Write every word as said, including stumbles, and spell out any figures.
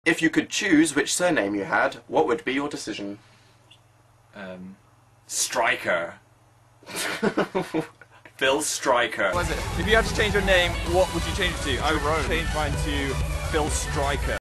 If you could choose which surname you had, what would be your decision? Um, Striker. Phil Striker. What was it? If you had to change your name, what would you change it to? I would change mine to Phil Striker.